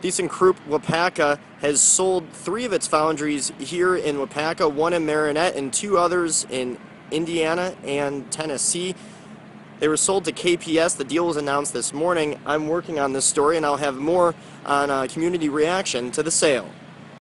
ThyssenKrupp Waupaca has sold 3 of its foundries here in Waupaca, 1 in Marinette and 2 others in Indiana and Tennessee. They were sold to KPS. The deal was announced this morning. I'm working on this story and I'll have more on community reaction to the sale.